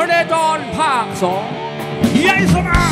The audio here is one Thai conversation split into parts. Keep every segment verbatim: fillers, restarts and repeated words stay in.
เนจรภาคสองยายสมา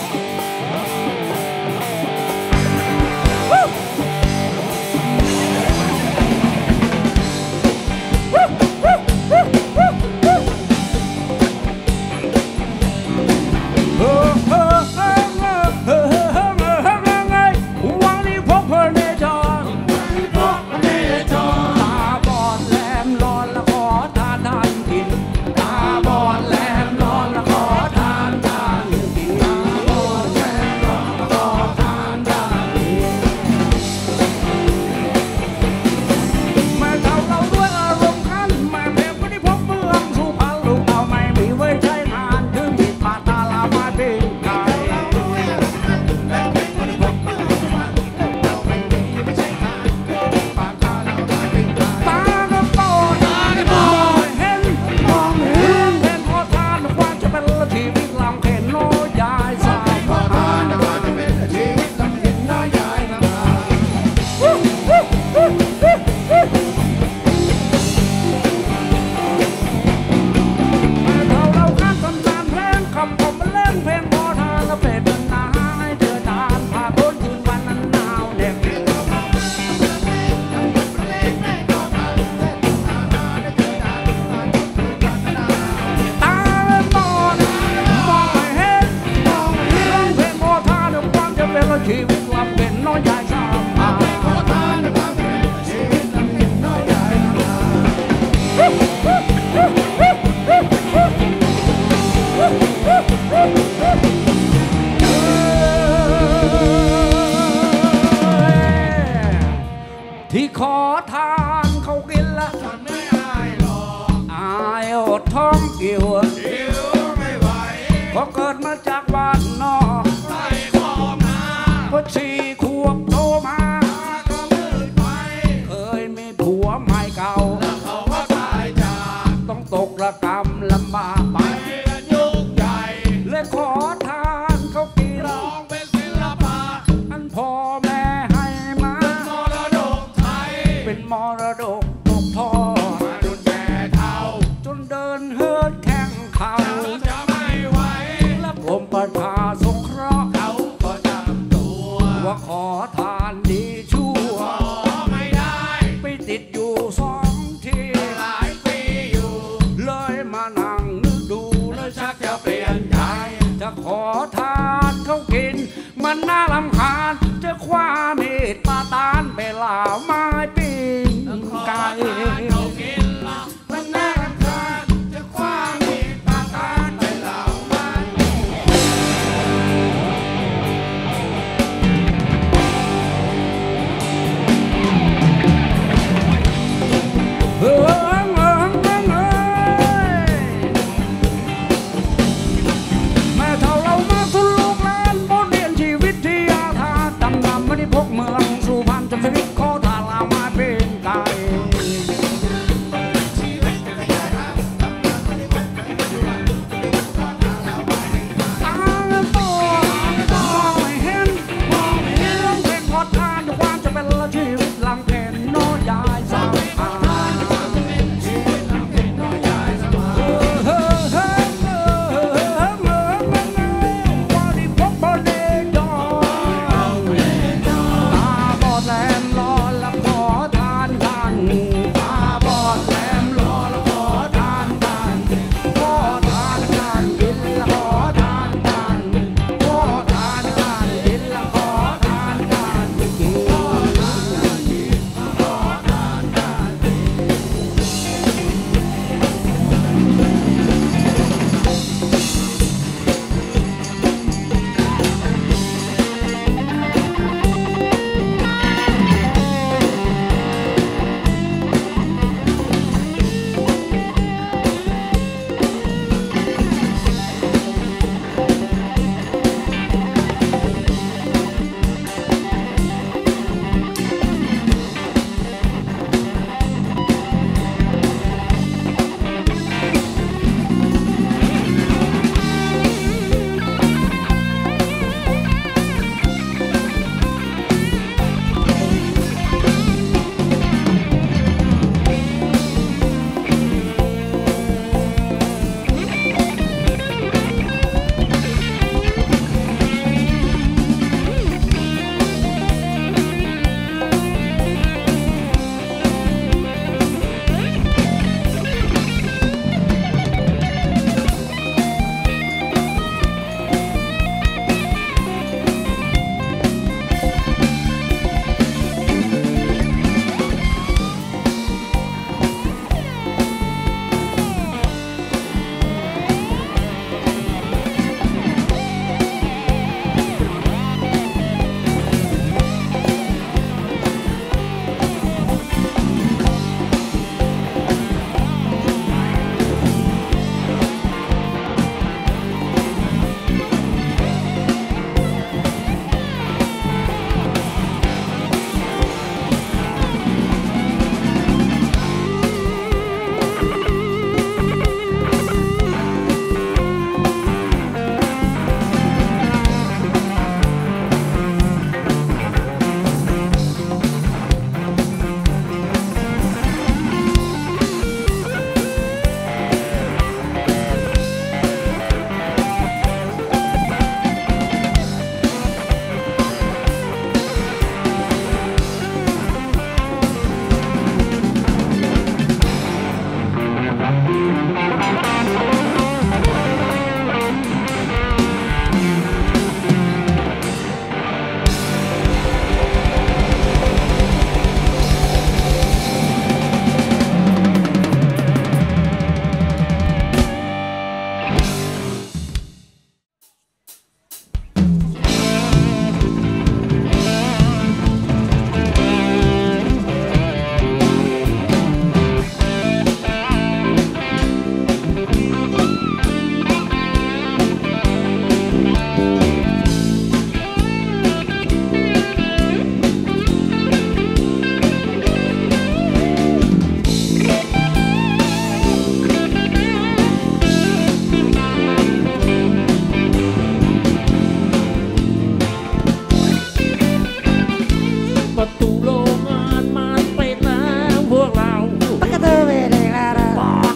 ชีวิตความเป็นน้อยใหญ่สามมาขอทานความเป็นชีวิตความเป็นน้อยใหญ่ที่ขอทานเขากินละฉันไม่อายหรอกอายอดท้องเกี่ยวหิวไม่ไหวก็เกิดมาจากบ้านนอกพอสี่ขวบโตมาก็มืดไปเคยมีผัวใหม่เก่าแล้วเขาก็ตายจากต้องตกระกำลำบากไปกันยุคใหญ่เลยขอทานเขากีร้องเป็นศิลปะอันพ่อแม่ให้มาเป็นมรดกไทยเป็นมรดกตกทอดจนแก่เฒ่าจนเดินเฮิร์ตแข่งเข่าจะไม่ไหวและผมประชาสงเคราะห์ว่าขอทานดีชั่วไม่ได้ไปติดอยู่สองทีหลายปีอยู่เลยมานั่งนึกดูแล้วชักจะเปลี่ยนใจจะขอทานเขากินมันน่ารำคาญจะคว้ามีดปาตานไปล่าไม้ปิ้งไก่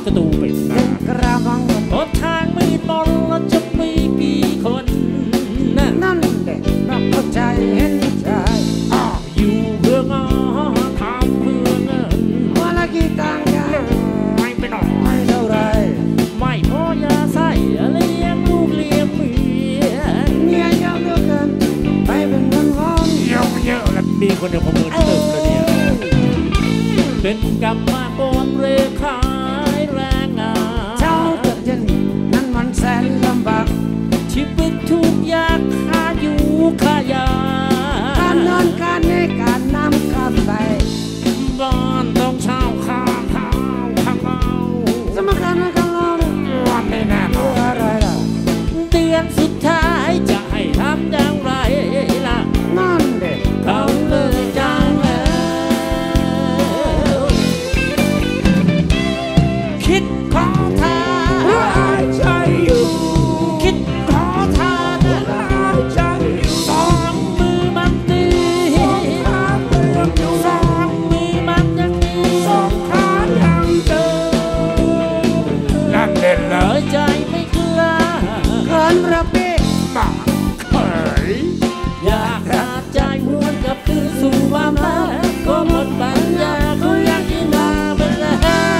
ประตูปิดนะกระมังบนทางมีบอลแล้วจะมีกี่คนนั่นเด็กนักเข้าใจเห็นใจอยู่เพื่องอทำเพื่อเงินวันละกี่ตังค์ไม่ไปหน่อยไม่เท่าไรไม่พอยาใส่เลี้ยงลูกเลี้ยงเมียเมียเยอะเหลือเกินไปเป็นวันวันเยอะเยอะแล้วมีคนเดียวผมเงินตึกเลยเนี่ยเป็นกรรมกรเร่ขายแรงงานเช้าจนเย็นนั้นมันแสนลำบากชีวิตทุกอย่างค่าอยู่ค่ายาการนอนการในการน้ำการใส่บ้านต้องเช่าค่าข้าวข้าวเมาสมการนั้นกันเราวันไม่แน่นอนอะไรล่ะเดือนสุดท้ายจะให้ทำอย่างไรล่ะนั่นเด็กเขาเลยจังแล้วคิดขอทานใจอยู่คิดขอทานใจสองมือมันตีสองมือยังอยู่สองมือมันยังมีสองขายังเจอนั่นเด่นเลยใจไม่กล้าเกินระเบียบปากเขยอยากขาดใจหวนกับคืนสู่ความรักก็หมดปัญญาก็ยังกินมาไปแล้ว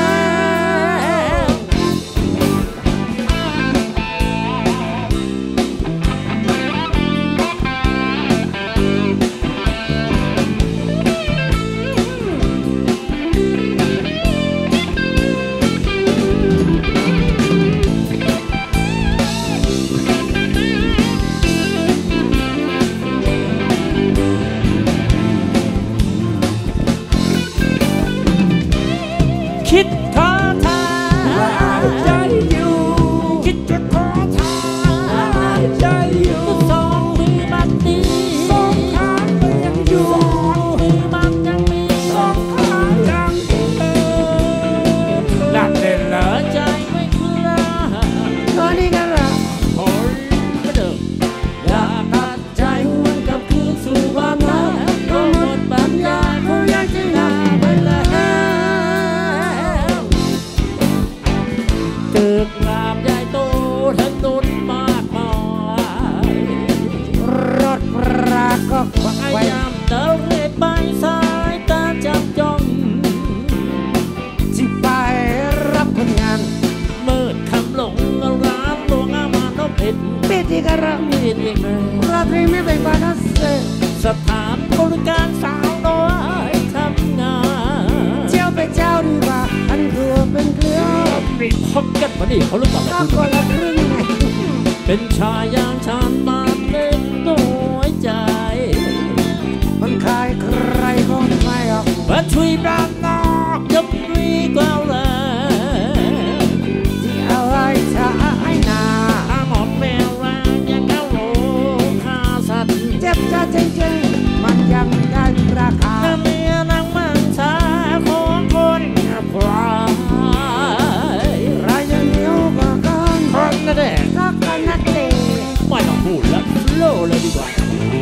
คิดขอทานใจอยู่คิดจะขอทานใจอยู่สองมือมันดีสองขายังอยู่สองมือมันยังมีสองขายังเจอหลักเด่นเหลือใจไม่กล้าตอนนี้กันละโอ้ยไม่เดิมอยากตัดใจหวนกับคืนสู่ความรักก็หมดปัญญาเขาอยากจะลาไปแล้วตึกรามใหญ่โตถนนมากมายรถราก็พยายามเดินเรื่อยไปสายตาจับจ้องที่ไปรับคนงานมืดคำหลงร้านหลวงอามาโนเป็ดเป็ดที่กระไรมีเรียกเลยราตรีไม่เป็นบานัสเซสถานบริการสาวน้อยทำงานเจ้าไปเจ้าดีกว่าอันเกลือเป็นเกลือมีพบกันพอดีเขารู้จักกันคนละครึ่งไงเป็นชายอย่างฉันมาเล่นตัวใจมันใครใครก็ไม่ออกมาช่วยบ้านนอกยกดีกว่าเลยที่อะไรจะไอ้นาหมดเวลายังเข้าโลคาสัตว์เจ็บจะจริงๆมันยังได้ราคาเมียนางมังสาของคนพรายรายยังเหนียวกว่ากันคนนั่นแหละรักกันนักเลงไม่ต้องพูดแล้วโลเลยดีกว่า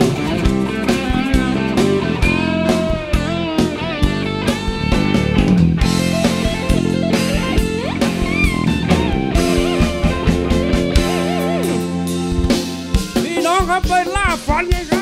พี่น้องครับไปล่าฝันไงครับ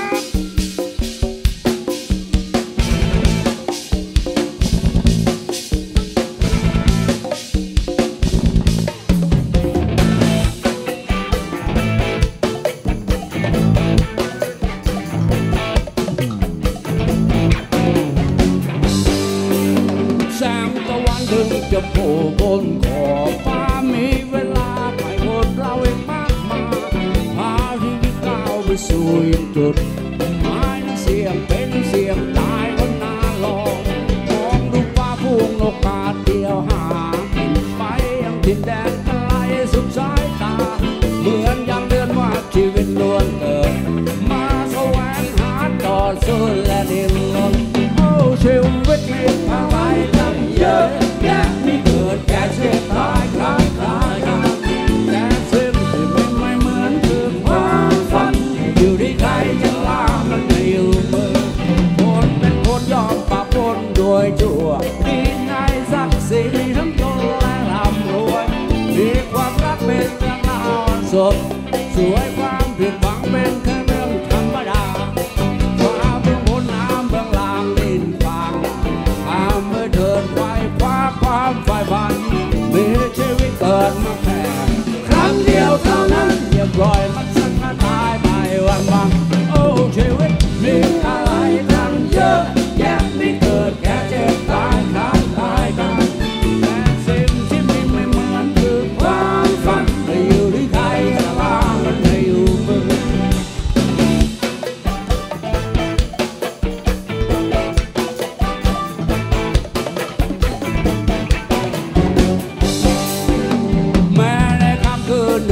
จะโผล่บนขอบฟ้ามีเวลาไปหมดเราเองมากมายพาชีวิตก้าวไปสู่จุดหมายนั้นเสียงเป็นเสียงตายคนนานรอมองดูฟ้าพุ่งนกกาเดียวหาไปยังดินแดนไกลสุดสายตาเหมือนย้ำเตือนว่าชีวิตล้วนเกิดมาแสวงหาต่อสู้และดิ้นรนโอ้ชีวิตมีอะไรตั้งเยอะแยะมีเกิดแก่เจ็บตายคลายคลายกันแต่สิ่งที่ไม่ไม่เหมือนคือความฝันอยู่ที่ใครจะล่ามันไม่อยู่มือคนเป็นคนยอมปะปนโดยชั่วดีในศักดิ์ศรีทั้งตนและร่ำร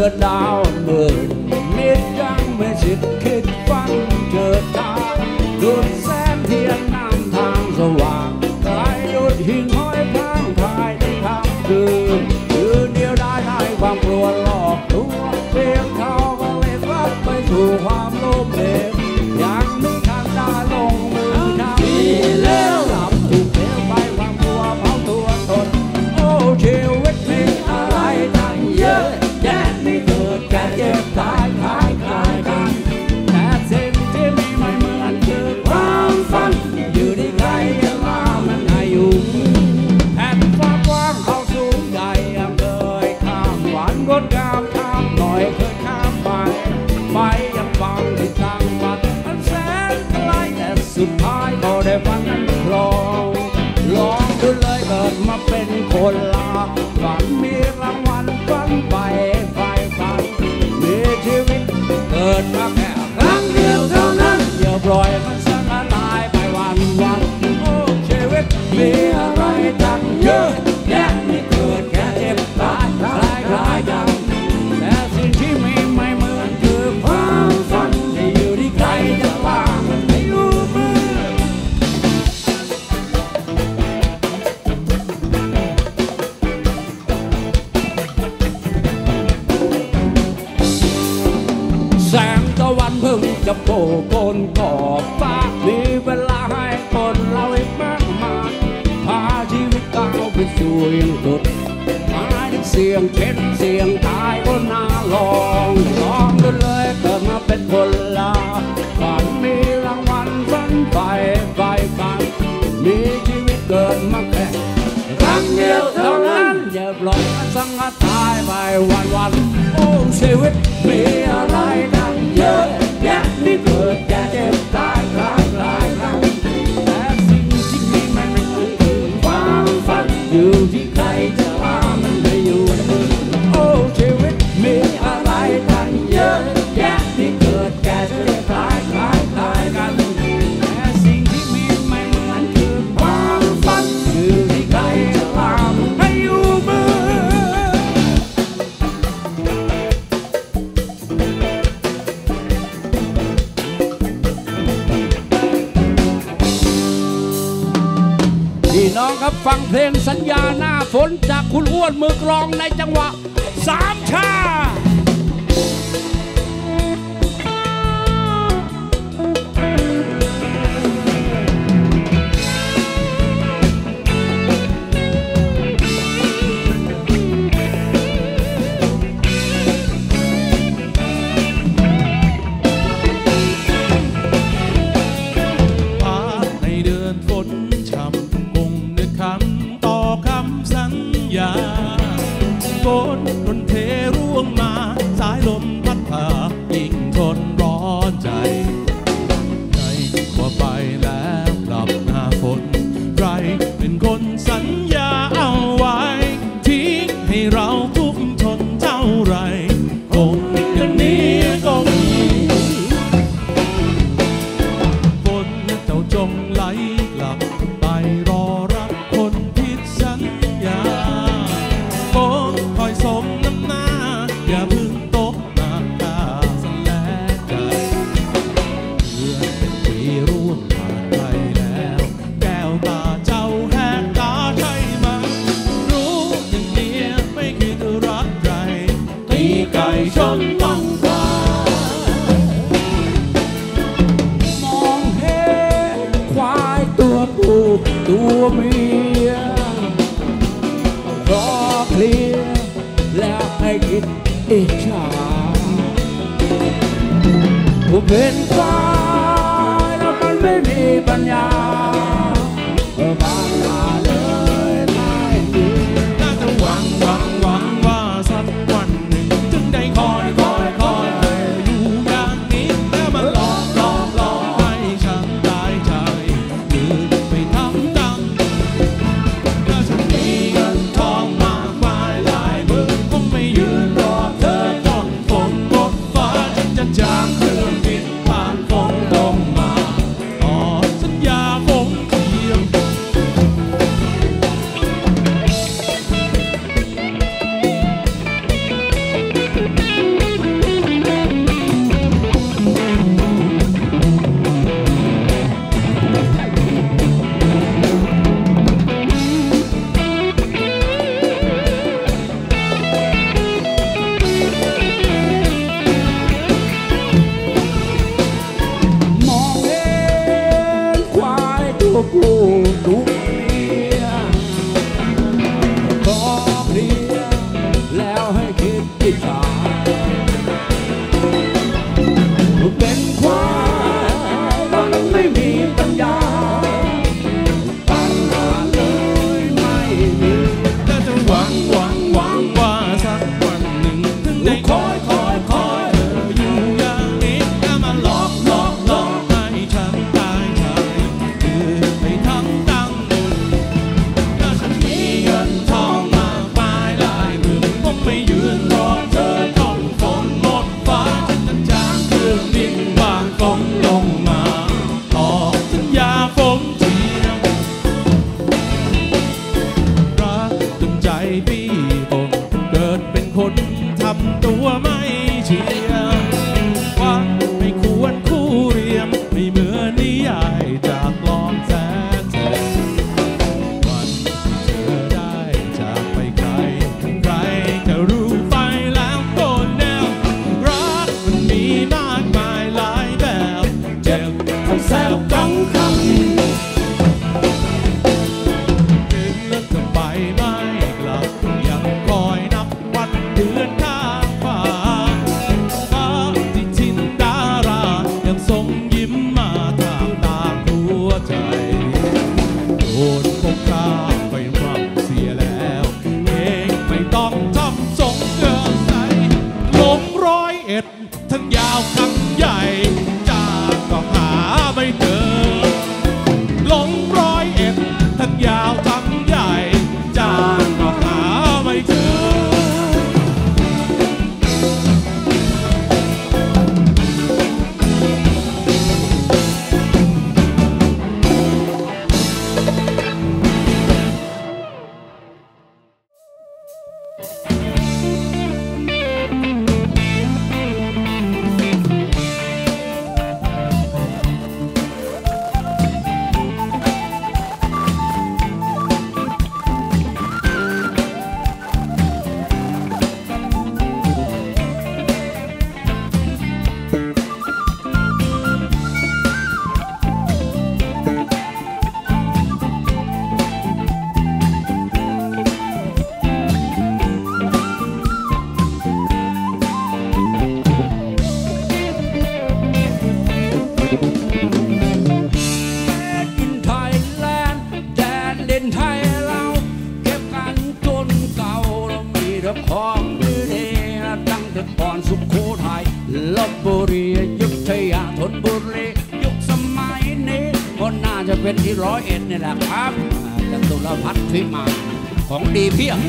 อนดาวหมื่นนิดยังไม่สิทธิ์คิดฟังเจิดตาดุดแสงเทียนนำทางสว่างไกลหยุดหิ่งห้อยข้างภายในค่ำคืนคืนเดียวได้ได้ความกลัวหลอกตัวเพียงเขาก็เลยพัดไปสู่ความโลภเด็กยังไม่ทันได้ลงมือทำดีแล้วหลับถูกเทไปความกลัวเผาตัวตนโอ้ชีวิตมีอะไรตั้งเยอะแยะนี่เกิดแก่เจ็บตายคล้ายคล้ายกันแต่สิ่งที่มีไม่เหมือนคือความฝันอยู่ที่ใครจะมามันให้อยู่แผ่นฟ้ากว้างเขาสูงใหญ่ยังเคยข้ามหวานงดงามข้ามหน่อยเคยข้ามไปไปยังฟังที่ต่างวัดมันแสนไกลแต่สุดท้ายก็ได้ฟังนั้นคลองลองดูเลยเกิดมาเป็นคนลาฝันมีรางวัลฝันไปไปฝันมีชีวิตเกิดมาแค่ครั้งเดียวเท่านั้นอย่าปล่อยมันสลายไปวันวันโอ้ชีวิตมีอะไรตั้งเยอะแยะไม่เกิดแค่เจ็บตายคล้ายคล้ายกันแต่สิ่งที่มีไม่เหมือนคือความฝันที่อยู่ที่ใครจะวางมันให้รู้มือแสงตะวันเพิ่งจะโผล่บนขอบฟ้ามีเวลาให้คนเราอีกมากมายพาชีวิตก้าวไปสู่ยังสุดมาถึงเสียงเจ็บเสียงตายก็น่าลองลองดูเลยเกิดมาเป็นคนลาฝันมีรางวัลฝันไปไปฝันมีชีวิตเกิดมาแค่ครั้งเดียวเท่านั้นอย่าปล่อยมันสังหารตายไปวันวันโอ้ชีวิตมีอะไรตั้งเยอะแยะนี่เกิดแก่เจ็บตายคลายคลายคลายแต่สิ่งที่มีมันไม่คือความฝันอยู่ที่ใครจะว่ามันไม่อยู่โอ้ชีวิตมีอะไรตั้งเยอะแยะที่เกิดแก่เจ็บคลายคลายคลายกันแต่สิ่งที่มีไม่เหมือนคือความฝันอยู่ที่ใครจะว่ามันไม่อยู่มือพี่น้องครับฟังเพลงสัญญาหน้าฝนจากคุณอ้วนมือกลองในจังหวะสามชาในเดือนฝนช่ำคงนึกคำต่อคำสัญญาฝนทนเทร่วงมาสายลมพัดพายิ่งทนร้อนใจใจว่าไปแล้วกลับหน้าฝนใครเป็นคนสัญญาเอาไว้ทิ้งให้เราทุกทนเท่าไรคงอย่างนี้ก็มีฝนเจ้าจงไหลกลับไปรอรับคนผิดสัญญาฝนคอยสมน้ำหน้าอย่าเพึ่งตกหนักตาสแลกใจเดือนเป็นปีร่วงผ่านไปแล้วแก้วตาเจ้าแหกตาใช่ไหมรู้อย่างเดียวไม่คิดรักใครตีไก่ชนต้องตายมองเห็นควายตัวผู้ตัวเมียรอเคลียร์แล้วให้คิดอิจฉาผู้เป็นควายแล้วมันไม่มีปัญญาบางมาเลยไม่ดีน่าจะหวังหวังหวังว่าสักวันหนึ่งจึงได้คอยคอยคอยอยู่อย่างนี้แล้วมันหลอกหลอกหลอกให้ฉันตายใจคือไปทำตามถ้าฉันมีเงินทองมากมายหลายหมื่นคงไม่ยืนรอเธอจนฝนหมดฟ้าฉันจะจากเครื่องบินผ่านฝนลงมาต่อสัญญาคงพี่ตนเกิดเป็นคนทำตัวไม่เชียร์ว่าไม่ควรคู่เรียมไม่เหมือนนิยายจากลองแสนแสนวันที่เธอได้จากไปไกลใครจะรู้ไปแล้วก็แนวรักมันมีมากมายหลายแบบเจ็บทั้งแซวทั้งคำถึงแล้วจะไปไม่กลับยังคอยนับวันเดือนข้างฟ้าฟ้าที่ทินดารายังส่งยิ้มมาทางตาหัวใจโดนพวกข้าไปรักเสียแล้วเองไม่ต้องทำทรงเกินใจลงร้อยเอ็ดทั้งยาวทั้งใหญ่จากก็หาไม่เจอลงร้อยเอ็ดทั้งยาวทั้งใหญ่จากก็หาไม่เจอกินไทยแลนด์แดนเด่นไทยเราเก็บกันจนเก่าเรามีแต่ของดีๆตั้งแต่ก่อนสุโขทัยลพบุรีอยุธยาธนบุรียุคสมัยนี้ก็น่าจะเป็นที่ร้อยเอ็ดนี่แหละครับจตุรพัฒน์พิมานของดีเพียง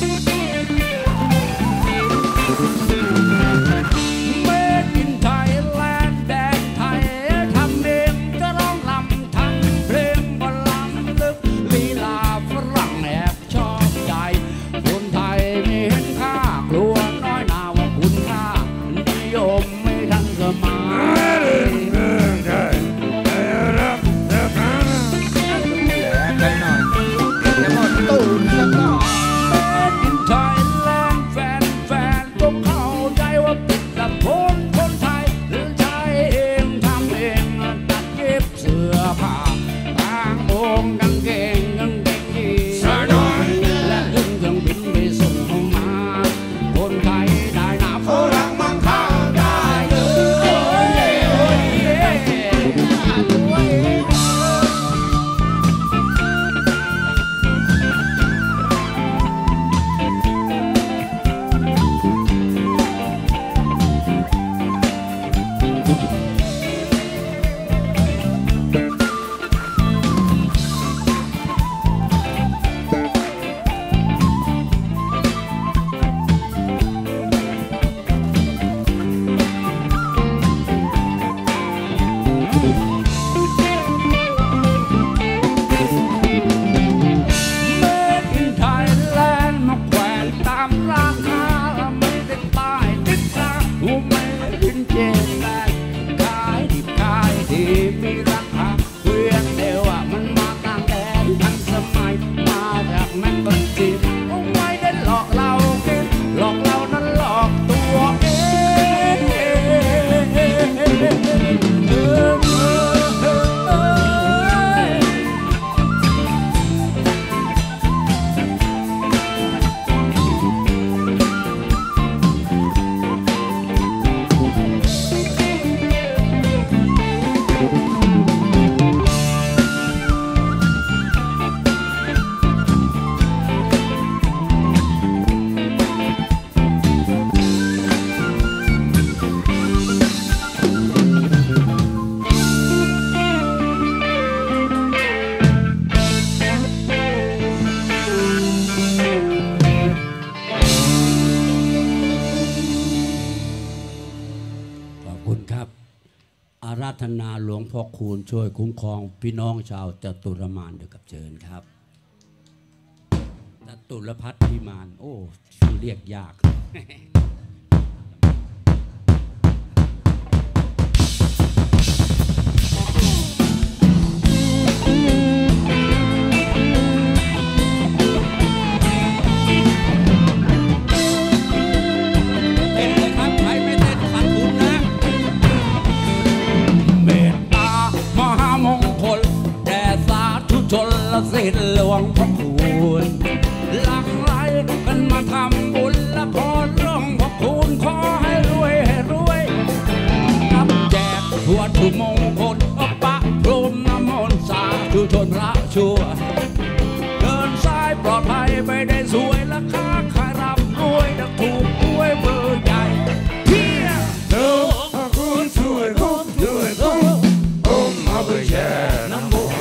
เมื่อกินไทยแลนด์แดนไทยทำเองจะร้องลำทำเพลงบอลลำลึกลีลาฝรั่งแอบชอบใจคนไทยไม่เห็นค่ากลัวน้อยหนาว่าคุณค่านิยมไม่ทันสมัยกินไทยแลนด์แฟนแฟนต้องเข้าใจว่าติดกับคนคนไทยหรือใช้เองทำเองตัดเย็บเสื้อผ้าต่างองค์กางเกงกางเกงยีนและขึ้นเครื่องบินไปส่งเข้ามาคนไทยได้หนาฝรั่งมั่งค่าได้เลยอาราธนาหลวงพ่อคูณช่วยคุ้มครองพี่น้องชาวจตุรมานด้วยกับเชิญครับตุลพัฒน์พิมานโอ้ชื่อเรียกยากชนละสิทธิ์หลวงพ่อคุณหลังไหลกันมาทำบุญและขอร้องพ่อคุณขอให้รวยให้รวยนับแจกทั่วทุกมงคลอปะพรมน้ำมนต์สาธุชนละชั่วเดินสายปลอดภัยไม่ได้สวยและค้าขายร่ำรวยดักถูกรวยเบอร์ใหญ่เที่ยเดินพ่อคุณช่วยคุณช่วยคุณอมมาเบอร์แย่น้ำบุญ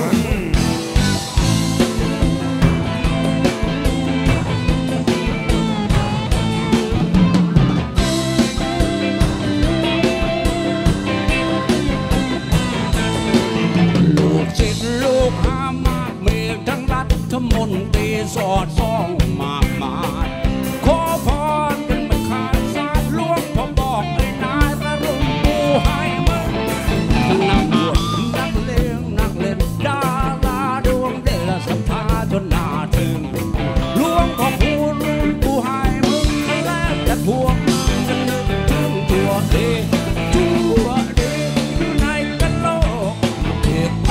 ลูกหามากเมฆทั้งรัฐมนตรีสอดส่องมากมายขอพรกันไม่ขาดสายหลวงพ่อบอกให้นายระลุงปูให้มึงนักบวชนักเลงนักเล่นดาราดวงเด่นศรัทธาจนน่าถึงหลวงพ่อพูดปูให้มึงแล้วจะพวกจะนึกถึงตัวเองตัวเองอยู่ในกันโลกเด็ก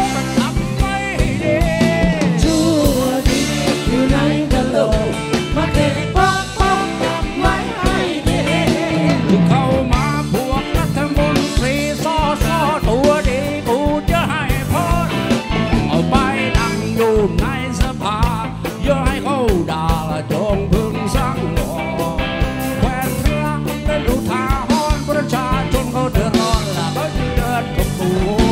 เข้ามาพวกรัฐมนตรีซ้อซ้อตัวดีกูจะให้พรเอาไปนั่งอยู่ในสภาอย่าให้เขาด่าละจงพึงสังวรแขวนพระเป็นอุทาหรณ์ประชาชนเขาเดือดร้อนละเขาจะเดินกับกู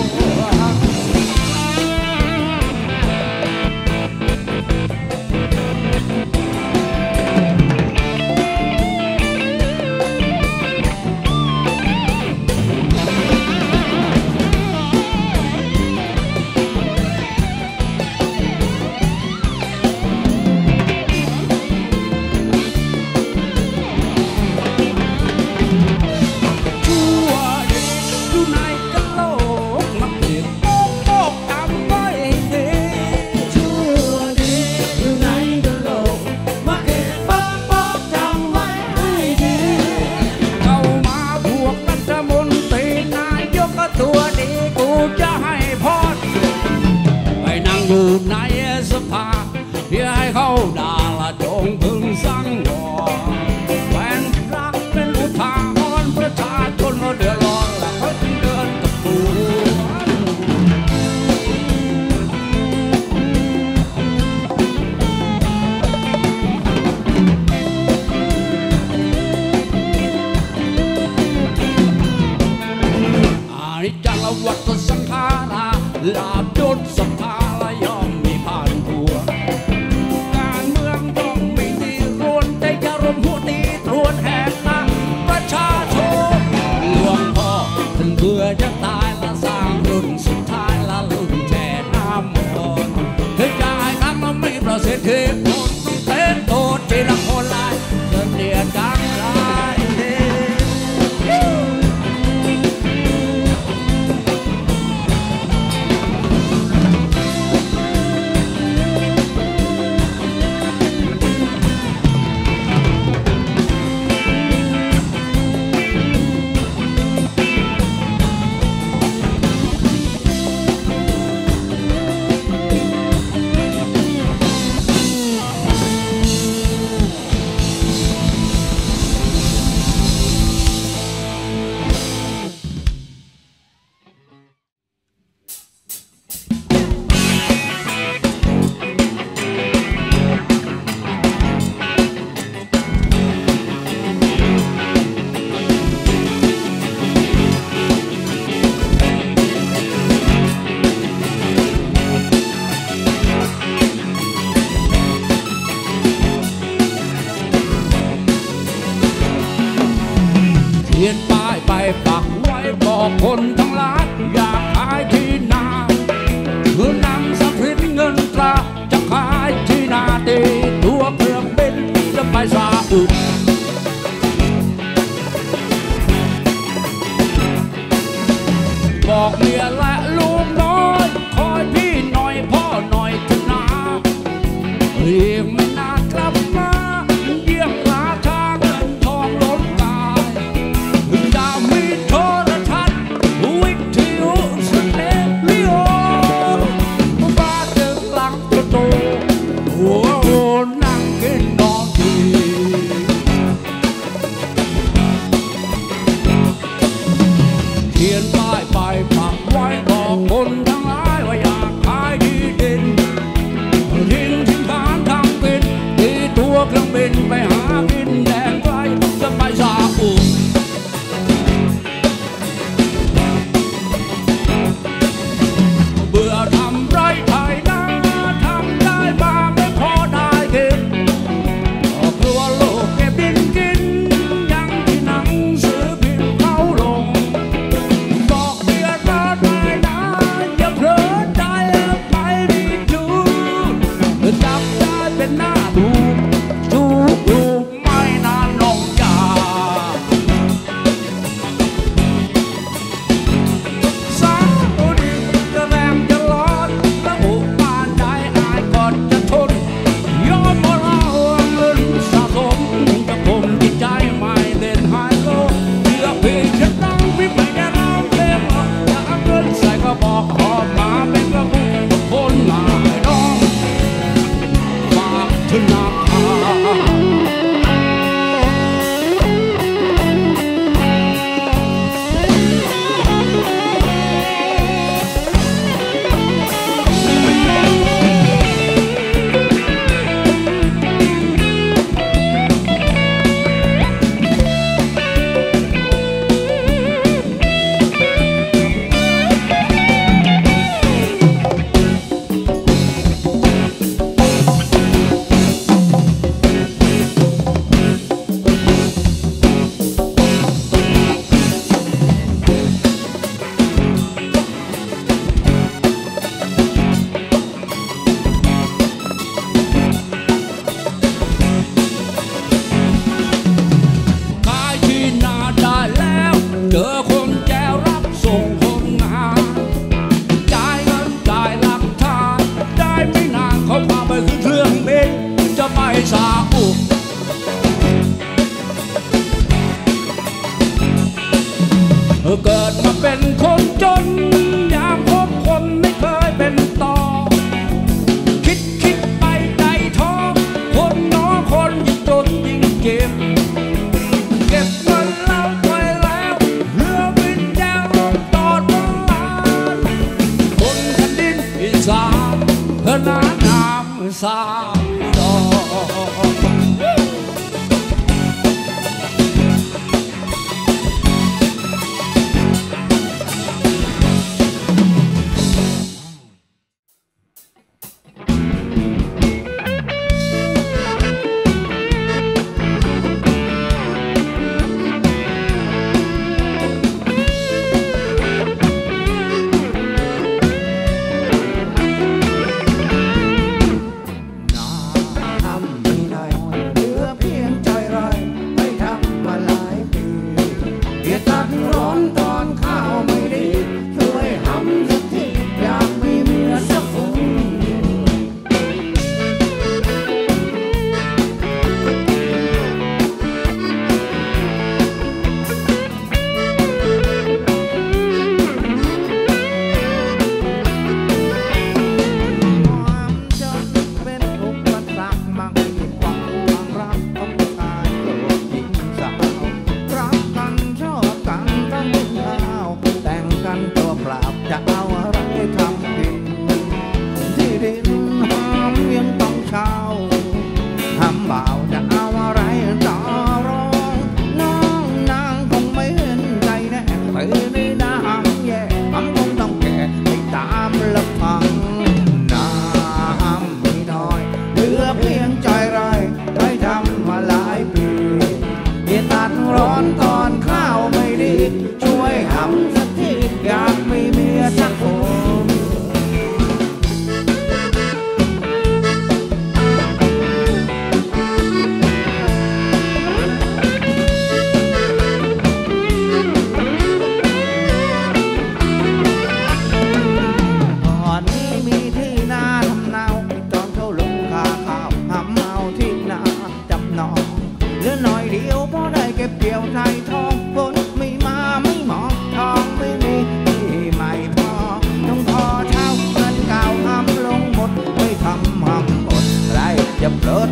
อยู่ในสภาอย่าให้เขาด่าละจงพึงสังวรแฟนรักเป็นอุทาหรณ์ประชาชนเขาเดือดร้อนละเขาจึงเดินกับกูอานิจจังวัฏสังขาราลาบยศสัมภาระย่อมมีผ่านหัวการเมืองย่อมมีดีรวนแต่อย่ารวมหัวตีตรวนแหกตาประชาชนหลวงพ่อท่านเบื่อจะตายละสร้างรุ่นสุดท้ายละรุ่นแช่น้ำมนต์เฮ้ยได้ครับมันไม่ประสิทธิผลต้องเต้นโตจีละคนลายเดินเดียดดังลายเขียนป้ายไปปักไว้บอกคนทั้งหลายอยากขายที่นาคือนำสะพิดเงินตราจะขายที่นาตีตัวบอกเมียและลูกน้อยคอยพี่หน่อยพ่อหน่อยเถอะนะอีกไม่นานกลับมาเยี่ยมราชาเงินทองล้นกายจะมีโทรทัศน์วิทยุสเตอริโอบ้านเดิมหลังโตโอ้โหนั่งกินนอนดีเขียนป้ายไปปักไว้บอกคนทั้งหลายว่าอยากขายที่ดินทิ้งทิ้งบ้านทำเป็นตีตัวเครื่องบินไปหากินแดนไกลจะไปซาอุเบื่อทำไรไถนาทำได้บ้างไม่พอได้กินกลัวโลกเก็บดินกินยังที่หนังสือพิมพ์เขาลงบอกเมียรอดไม่นะอย่าเผลอใจไปรีจูจับได้เป็นหน้าถูกจูบอยู่ไม่นานลงยาสาวดินจะแรงจะร้อนแล้วอุบานได้อายก่อนจะทนยอมมาเล่าเงินสะสมจะคมจิตใจไม่เล่นไฮโลเพื่อเพลงฉันต้องพิมพ์ไม่ได้ร้องเพลงจะเอาเงินใส่กระบอกหอบมาเป็นกระบุกคนหลายน้องฝากธนาคารขายที่นาได้แล้วเจอคนแจวรับส่งคนงานจ่ายเงินจ่ายหลักฐานได้ไม่นานเขาพาไปขึ้นเครื่องบินจะไปซาอุเกิดมาเป็นคนจนอยากพบคนไม่เคยเป็นต่อคิดคิดไปใจท้อคนน้อคนยิ่งจนยิ่งเจ็บเก็บเงินเล่าไว้แล้วเรือบินแจวลงตอดบนลานคนแผ่นดินอีสานเพื่อน้ำน้ำสามดอก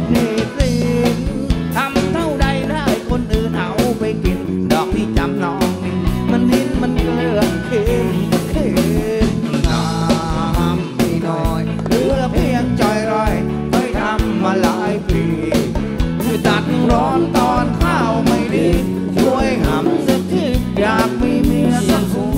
หนี้สินทำเท่าใดได้คนอื่นเอาไปกินดอกที่จำนองนี่มันหินมันเกลือเค็มเค็มน้ำไม่น้อยเหลือเพียงจอยรอยเคยทำมาหลายปีคือตัดร้อนตอนข้าวไม่ดีช่วยหำสักทีอยากมีเมียสักคน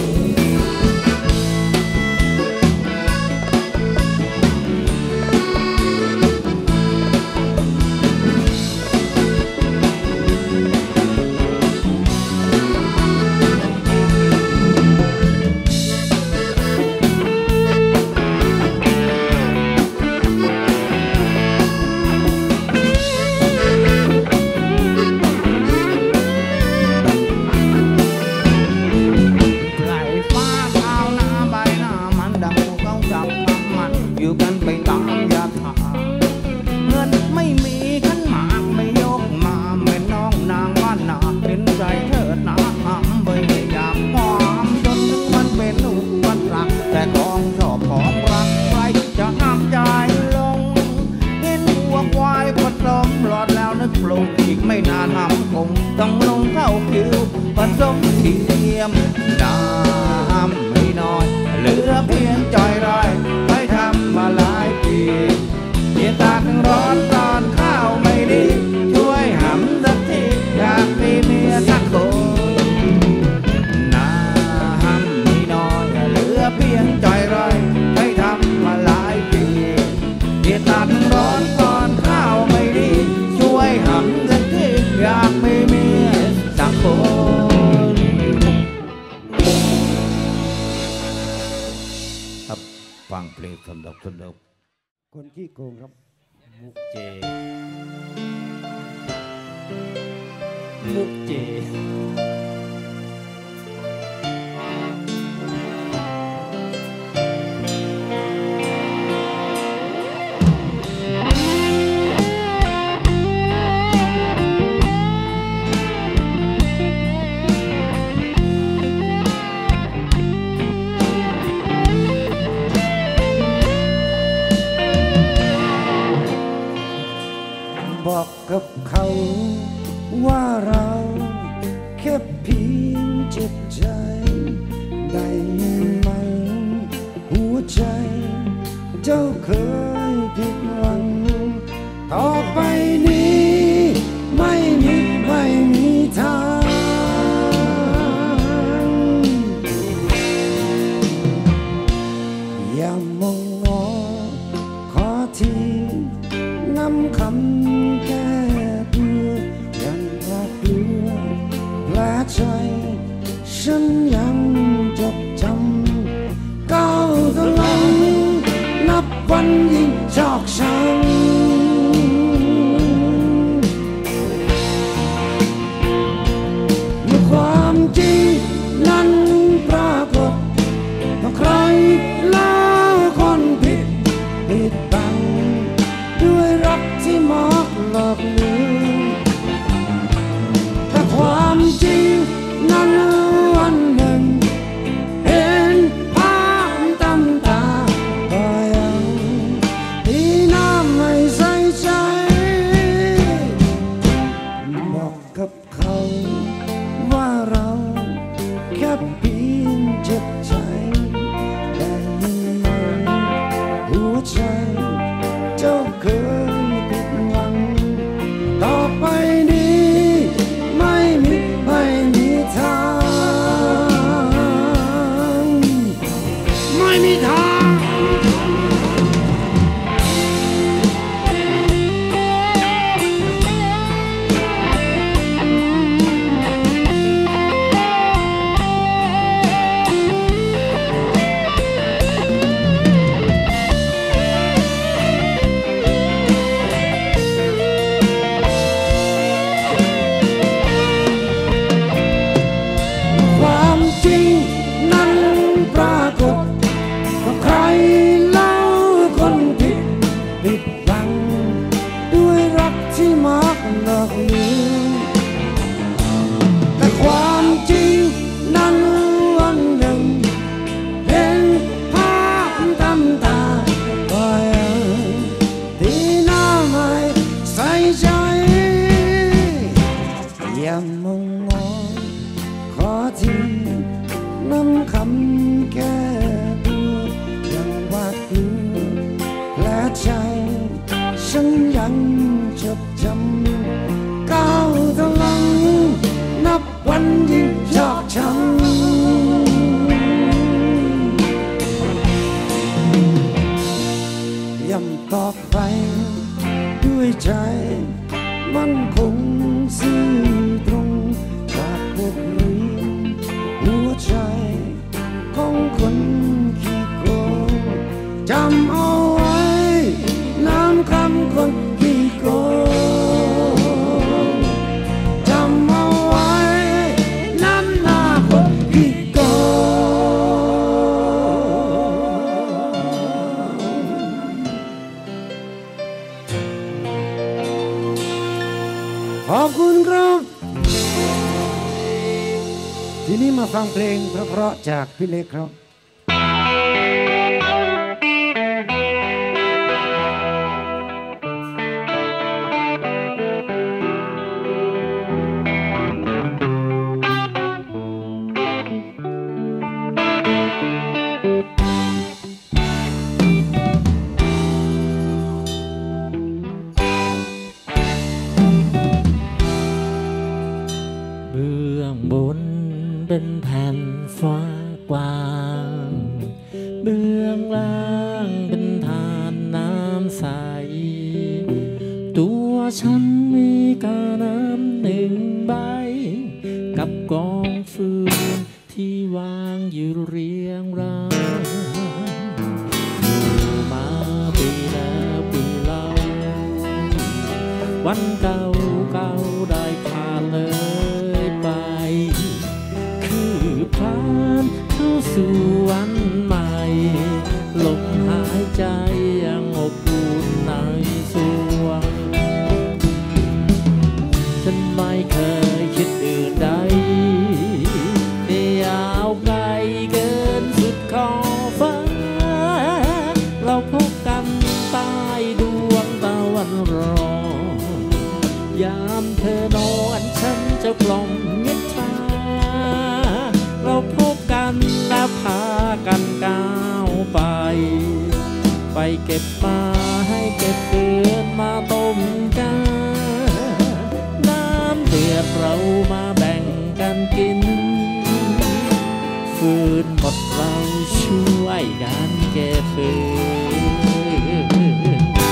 อยู่กันไปตามยาถาเงินไม่มีขันหมากไม่ยกมาแม่น้องนางบ้านนาเป็นใจเถิดนะหำไปไม่อยากความจนถึงมันเป็นอุปสรรคแต่ของชอบของรักใครจะห้ามใจลงเห็นวัวควายผสมหลอดแล้วนึกปรุงอีกไม่นานหำคงต้องลงเข้าคิวผสมเทียมน้ำไม่น้อยเหลือเพียงจอยรอยมาหลายปีเย็นตาทั้งร้อนตอนข้าวไม่ดีช่วยหำสักทีอยากมีเมียสักคนน้ำไม่น้อยเหลือเพียงจอยรอยให้ทำมาหลายปีเย็นตาทั้งร้อนตอนข้าวไม่ดีช่วยหำสักทีอยากมีเมียสักคนฟังเพลงสนุกสนุกคนขี้โกงครับมุกเจมุกเจบอกกับเขาว่าเราแค่เพียงเจ็บใจได้ยินไหมหัวใจเจ้าเคยผิดหวังต่อไปนี้ไม่มีไม่มีทางอย่ามองงอขอทีนำคำแก้เบื่อยังรักเลือแผลใจฉันยังจดจำก้าวตะลังนับวันยิ่งชอกช้ำเมื่อความจริงนั้นปรากฏต่อใครแล้วคนผิดปิดบังด้วยรักที่มอกหลอกลืมแต่ความจริงนั้นวันหนึ่งเห็นภาพตำตาก็ยังที่น้ำไม่ใส่ใจบอกกับเขาว่าเราแค่เพียงเจ็บใจได้ยินไหมหัวใจเจ้าเคยผิดหวังต่อไปนี้ไม่มีไม่มีทางไม่มีทางแต่ความจริงนั้นวันหนึ่งเห็นภาพตำตาก็ยังที่หน้าไม่ฉันยังจดจำก้าวตะลังนับวันยิ่งชอกช้ำย่ำตอกไปด้วยใจมันคงซื่อตรงจากบทเรียนหัวใจของคนขี้โกงจำเอาไว้น้ำคำคนขี้โกงจำเอาไว้น้ำหน้าคนขี้โกงขอบคุณครับทีนี้มาฟังเพลงเพราะๆจากพี่เล็กครับเป็นแผ่นฟ้ากว้างเบื้องล่างเป็นทานน้ำใสตัวฉันมีกาน้ำหนึ่งใบกับกองฟืนที่วางอยู่เรียงรายอยู่มาปีแล้วปีเล่าวันเก่าเก่าได้ผ่านเลยไปพลานเข้าสู่วันใหม่ลมหายใจยังอบอุ่นในสวงฉันไม่เคยคิดอื่นใดยาวไกลเกินสุดขอบฟ้าเราพบกันใต้ดวงตะวันรอยามเธอนอนฉันจะกล่อมนิทราเราพบกันแล้วพากันก้าวไปไปเก็บมาให้เก็บเกลือมาต้มกันน้ำเดือดเรามาแบ่งกันกินฟืนหมดเราช่วยกันเก็บฟืน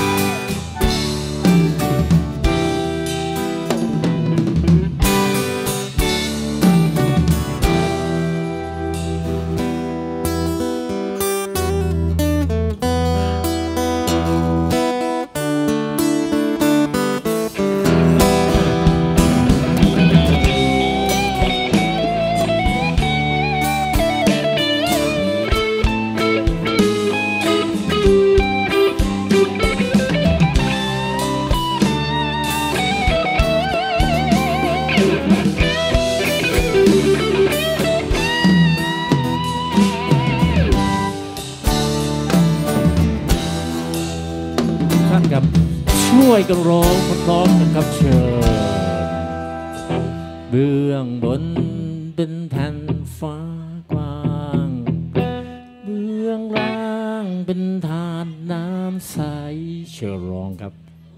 ช่วยกันร้องพร้อมกันครับเชิญเบื้องบนเป็นแผ่นฟ้ากว้างเบื้องล่างเป็นทานน้ำใสเชิญร้องครับ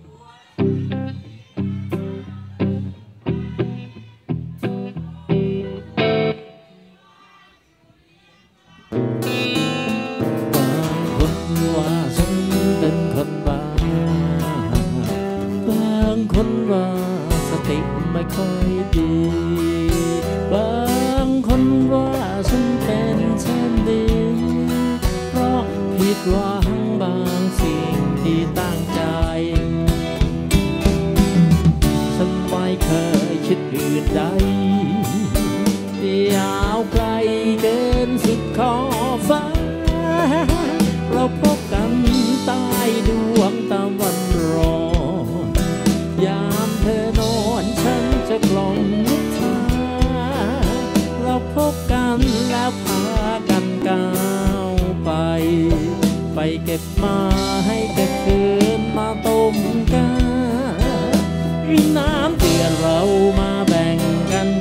บางคนว่าฉันเป็นคนบ้าบางคนว่าสติไม่ค่อยดีบางคนว่าฉันเป็นเช่นนี้เพราะผิดหวังบางสิ่งที่ตั้งใจฉันไม่เคยคิดอื่นใดยาวไกลเกินสุดขอบฟ้าเราพบกันใต้ดวงตะวันรอยามเธอนอนฉันจะกล่อมนิทราเราพบกันแล้วพากันก้าวไปไปเก็บมาให้เก็บคืนมาต้มกันน้ำเดือดเรามาแบ่งกัน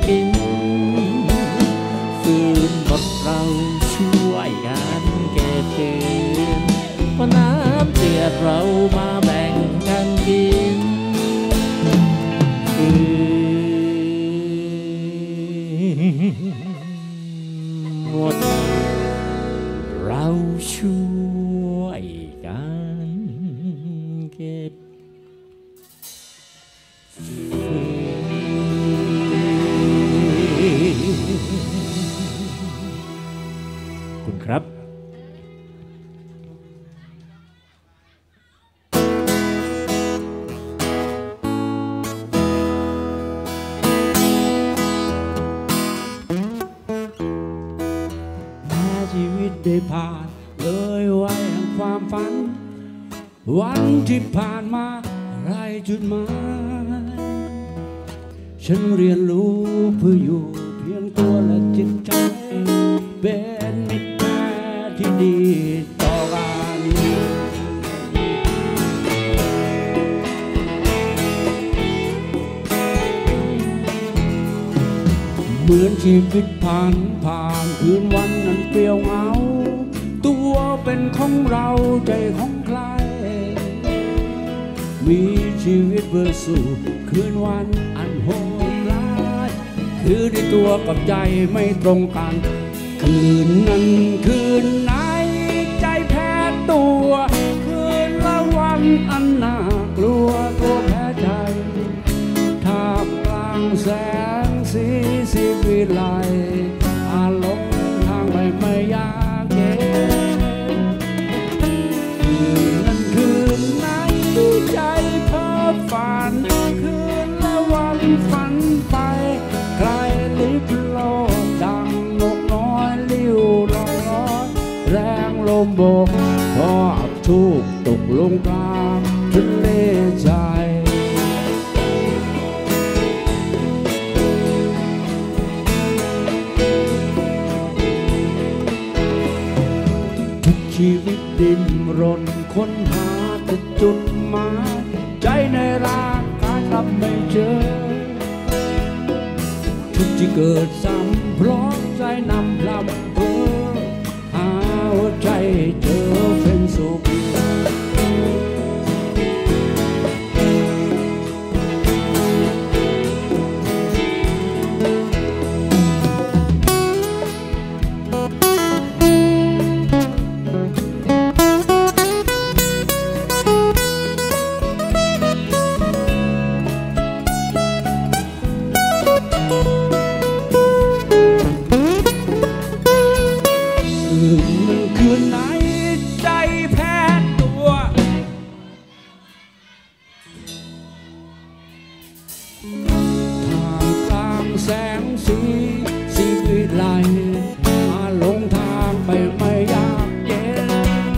คุณครับชีวิตได้ผ่านเลยไว้แห่งความฝันวันที่ผ่านมาไรจุดหมายฉันเรียนรู้เพื่ออยู่เพียงตัวและจิตใจเป็นมิตรแท้ที่ดีต่อกันเหมือนชีวิตผ่านผ่านคืนวันนั้นเปลี่ยวเหงาตัวเป็นของเราใจของใครมีชีวิตเบอร์สู่คืนวันอันโหดร้ายคือในตัวกับใจไม่ตรงกันคืนนั้นคืนไหนใจแพ้ตัวคืนละวันอันน่ากลัวตัวแพ้ใจท่ามกลางแสงสีสีวิไลอาลงทางไปไม่ยากเย็นคืนนั้นคืนไหนใจเพ้อฝันคืนละวันฝันไปไกลลิบโลกดังนกน้อยลิ้วลอยลอยแรงลมโบกพอทุกตกลงกลางทะเลใจชีวิตดิ้นรนค้นหาแต่จุดหมายใจในร่างกายกลับไม่เจอทุกที่เกิดซ้ำเพราะใจนำพลัมเพ้อหาหัวใจเจอเป็นสุขคืนไหนใจแพ้ตัวท่ามกลางแสงสีสีวิไลมาลงทางไปไม่ยากเย็น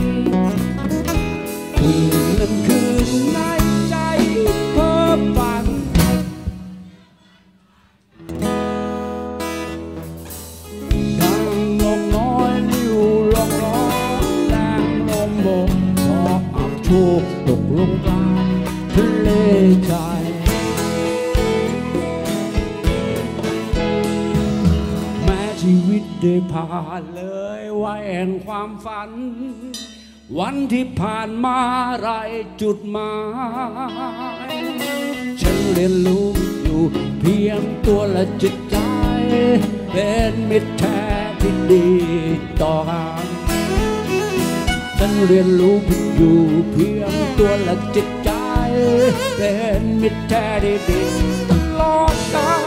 คืนนั้นคืนไหนใจเพ้อฝันดังนกน้อยลิ้วลองลอยแรงลมโบกพออับโชคตกลงกลางทะเลใจแม้ชีวิตได้ผ่านเลยไว้แห่งความฝันวันที่ผ่านมาไรจุดหมายฉันเรียนรู้อยู่เพียงตัวและจิตใจเป็นมิตรแท้ที่ดีต่อกันฉันเรียนรู้อยู่เพียงตัวและจิตใจเป็นมิตรแท้ที่ดีตลอดกา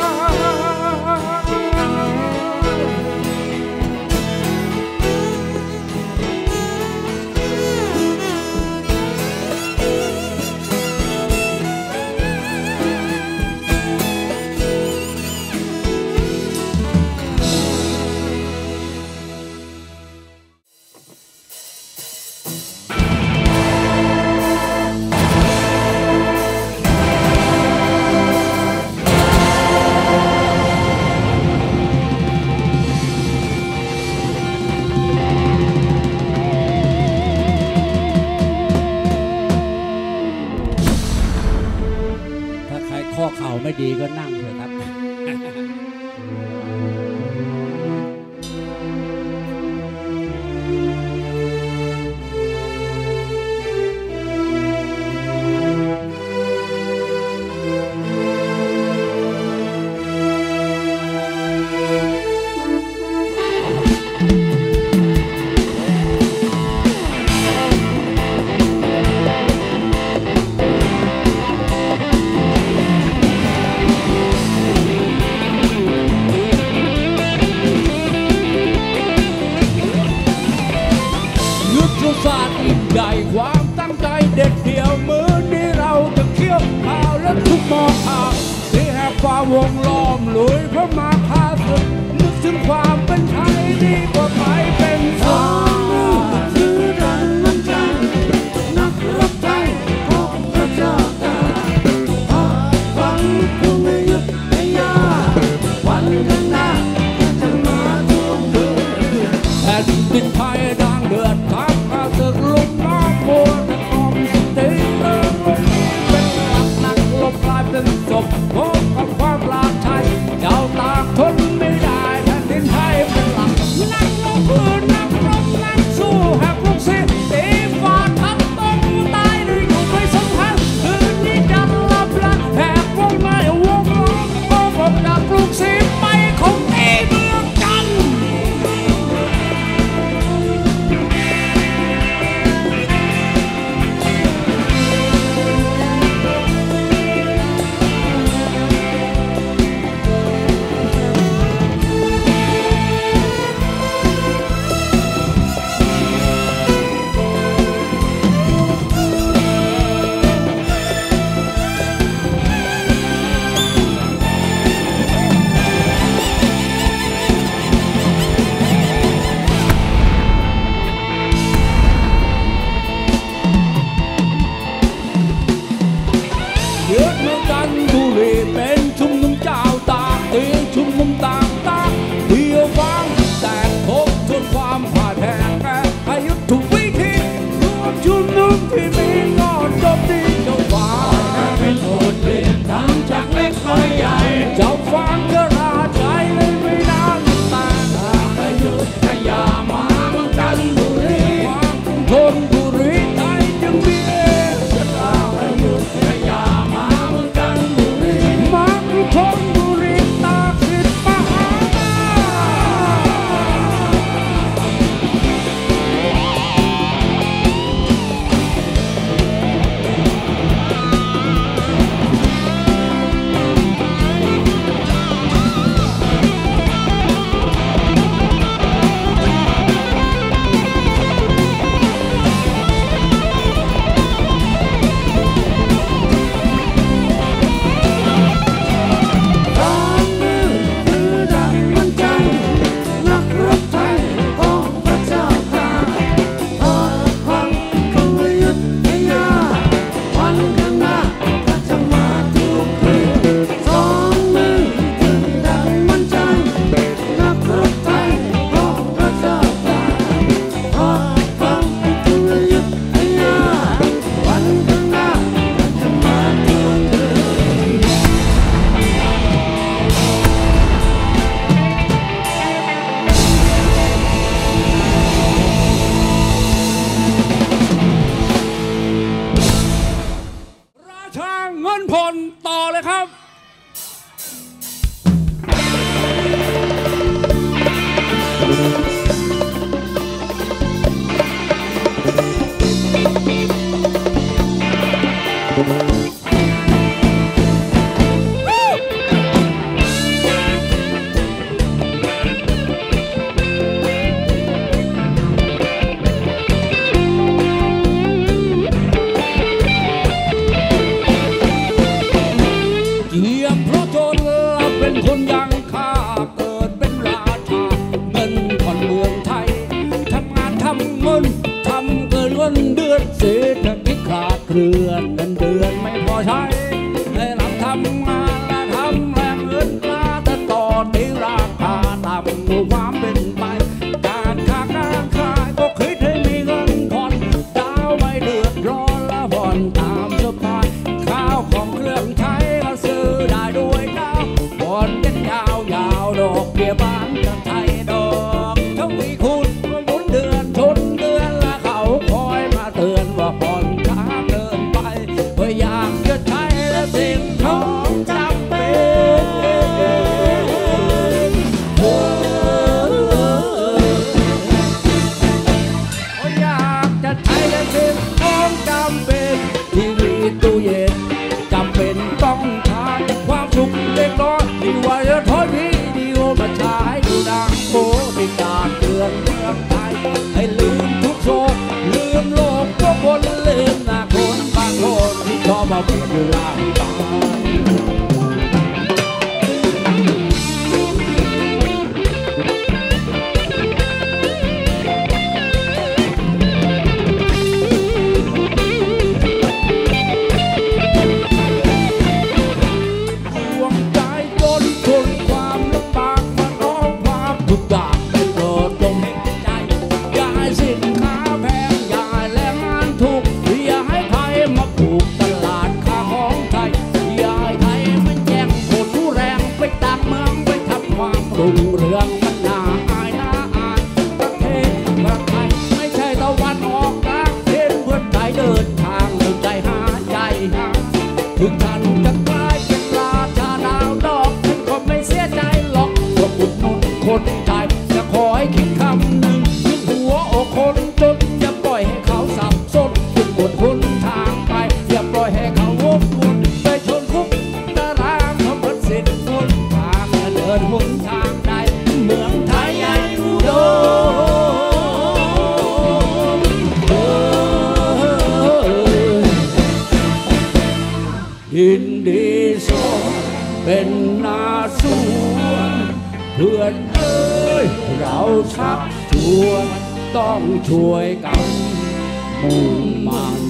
ข้อเข่าไม่ดีก็นั่งเถอะครับ We'll be right back. ฝ่าวงล้อมลุยเพราะมาพาศึกนึกถึงความเป็นไทยดีกว่าไปเป็นสองคือดังน้ำใจนักรบไทยของพระเจ้าตาฟังคงไม่หยุดไม่ยาวันข้างหน้าจะมาทวงคืนแผ่นดินไทยดังเดือดทับมาศึกลุกน้ำมัวแต่กองสติเริ่มลงเป็นหลักนักลบกลายเป็นศพพบกับความลาชัยเจ้าตากทนไม่ได้แผ่นดินไทยเป็นหลักนักลบคือนักรบนักสู้หักลูกศิษย์ตีฟ้าทับต้องตายด้วยอยู่ไม่สำคัญคืนนี้จะหลับละแหกวงในวงล้อมก็บอกจากลูกศิษย์ไปคงตีเมืองกันเรือนเงินเดือนไม่พอใช้ให้รับทำงานและทำแรงเงินกล้าแต่ต่อที่ราคาต่ำกว่าความเป็นไปการค้าการขายก็คิดให้มีเงินผ่อนดาวไม่เดือดร้อนและผ่อนตามสบายข้าวของเครื่องใช้ก็ซื้อได้ด้วยดาวผ่อนกันยาวยาวดอกเบี้ยบ้านกับไทยดอกเท่าที่คุณก็หมุนเดือนชนเดือนและเขาคอยมาเตือนว่าผ่อนช้าเกินไปเพื่ออยากจะใช้และสิ่งของจำเป็นเอออยากจะใช้และสิ่งของจำเป็นทีวีตู้เย็นจำเป็นต้องใช้ความสุขเล็กน้อยที่ว่าจะถอยวิดีโอมาใช้ดูหนังโป๊ที่การเตือนเมืองไทยให้ลืมทุกโศกลืมโลกพวกคนลืมหน้าคนบางคนที่ชอบมาพูดอยู่ล่างตายรุ่งเรืองมันน่าอายน่าอายประเทศประไทยไม่ใช่ตะวันออกกลางเส้นเพื่อนไทยเดินทางเดินใจหาใจหาถึงท่านจะกลายเป็นราชาดาวดอกฉันก็ไม่เสียใจหรอกว่าอุดหนุนคนไทยจะขอให้คิดคำหนึ่งถึงหัวอกคนจนอย่าปล่อยให้เขาสับสนถึงหมดหนทางไปอย่าปล่อยให้เขาวกวนไปชนคุกตารางเขาเปิดสิทธิ์หนทางเดินหนทางใดเมืองไทยยังอุดมยินดีส่งเป็นนาสวนเพื่อนเอ้ยเราชักชวนต้องช่วยกันมุ่งมั่น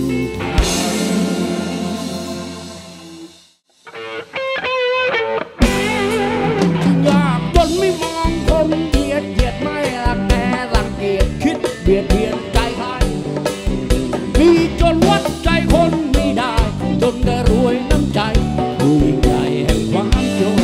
อยากจนไม่มองคนเหยียดเหยียดไม่รักแต่รังเกียจคิดเบียดเบียนใจใครมีจนวัดใจคนไม่ได้จนได้รวยน้ำใจผู้ยิ่งใหญ่แห่งความจน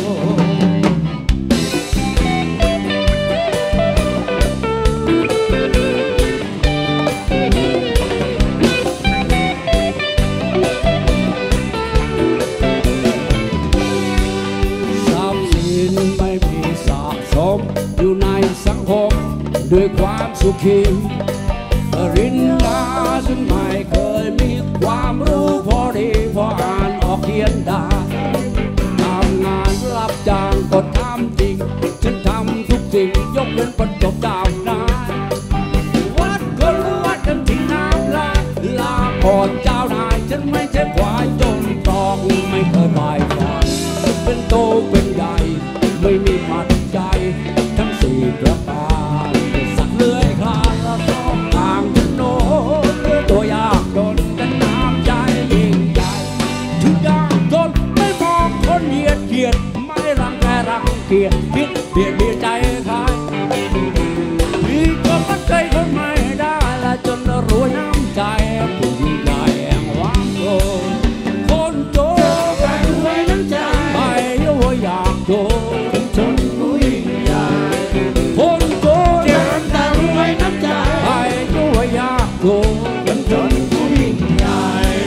อยู่ในสังคมด้วยความสุขีปริญญาฉันไม่เคยมีความรู้พอดีพออ่านออกเขียนได้ทำงานรับจ้างก็ทำจริงฉันทำทุกสิ่งยกเว้นประจบดาวนายวัดก็รู้วัดกันที่น้ำลาลาก่อนเจ้านายฉันไม่ใช่ควายจนตองไม่เคยบ่ายฝันเป็นโตเป็นใหญ่ไม่มีปัจจัยทั้งสี่ประการสักเลื่อยคลานละสองทางถนนตัวยากจนแต่น้ำใจยิ่งใหญ่ถึงยากจนไม่มองคนเหยียดเกียดไม่รังแกรังเกียจคิดเบียดเบียนใจใครมีจนวัดใจคนไม่ได้และจนรวยน้ำใจผู้ยิ่งใหญ่แห่งความโกรคนโจไปรวยน้ำใจไปโยอยากโจจนผู้ยิ่งใหญ่คนโจเดินตามรวยน้ำใจไปโยอยากโจจนผู้ยิ่งใหญ่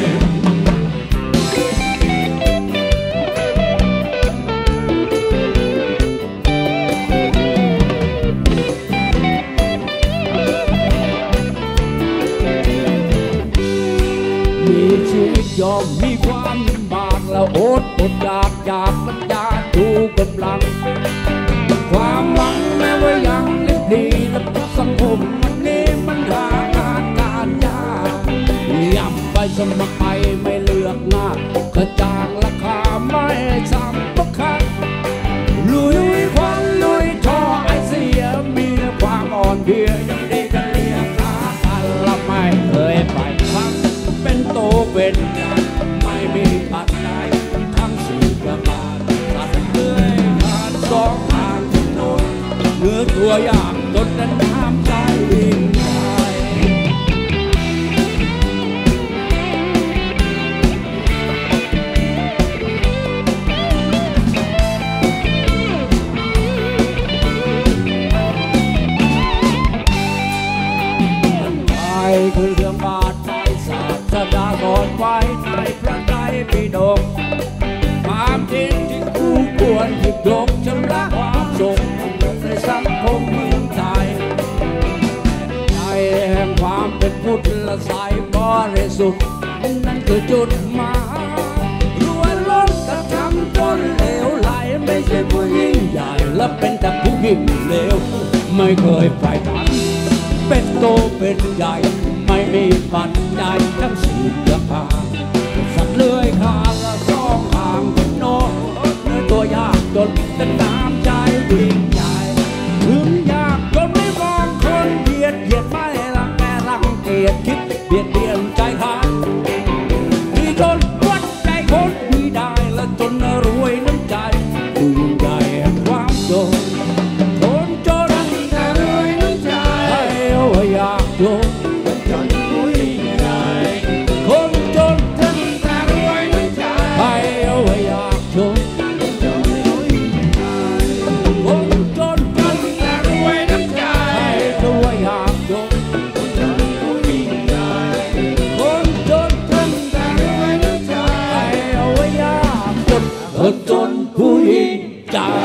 มีชีวิตยอมมีความลำบากแล้วอดอดอยากอยากปัญญาดูกำลังความหวังแม้ว่ายังเล็กดีและเพราะสังคมวันนี้มันหางานการยากย้ำไปสมัครไปไม่เลือกงานกระจางราคาไม่ซ้ำประคันลุยควันลุยท่อไอเสียมีความอ่อนเพลียยังดีกันเรียกขากันละไม่เคยไปพักเป็นโตเป็นใหญ่ไม่มีปัจจัยทั้งสี่ประการตัดเลื่อยผ่านสองทางถนนเนื้อตัวอย่างจนนั้นน้ำใจยิ่งใหญ่คือเรื่องบาดใจศาสดาสอนไว้ในพระไตรปิฎกความจริงที่คู่ควรหยิบยกชำระความสุขในสังคมเมืองไทยใจแห่งความเป็นพุทธและสายบริสุทธิ์นั่นคือจุดหมายรวยล้นกระทำจนเลวไหลไม่ใช่ผู้ยิ่งใหญ่และเป็นแต่ผู้ยิ่งเลวไม่เคยไปฝันเป็นโตเป็นใหญ่ไม่มีปัจจัยทั้งสี่ประการสัตว์เลื้อยคลานละสองทางถนนตัวยากจนแต่น้ำใจยิ่งใหญ่ถึงยากจนไม่มองคนเหยียดเหยียดไม่รังแกรังเกียจคิดเบียดเบียนใจใครมีจนวัดใจคนไม่ได้และจนรวยน้ำใจผู้ยิ่งใหญ่แห่งความจนคนจนแต่รวยน้ำใจอยากโยนเป็นจนผู้ยิ่งใหญ่คนจนถึงแต่รวยน้ำใจคนจนผู้ยิ่งใหญ่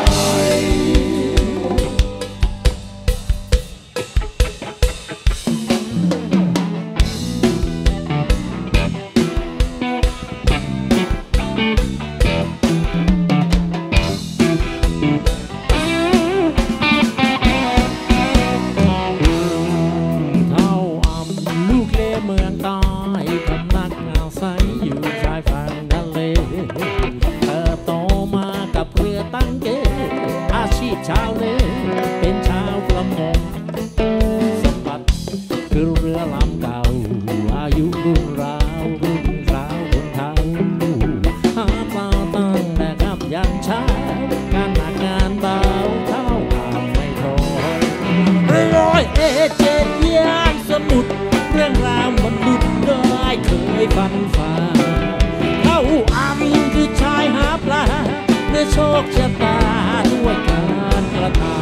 ชาวเลเป็นชาวประมงสมบัติคือเรือลำเก่าอายุรุ่นราวรุ่นราวบนเท้าหาปลาตั้งแต่ค่ำยันเช้างานหนักงานเบาเท่าอาบไม่ทนร้อยเอเจ็ดย่างสมุทรเรื่องราวมนุษย์ได้เคยฟันฝ่าเท่าอ่ำคือชายหาปลาเมื่อโชคชะตาด้วยการกระทำ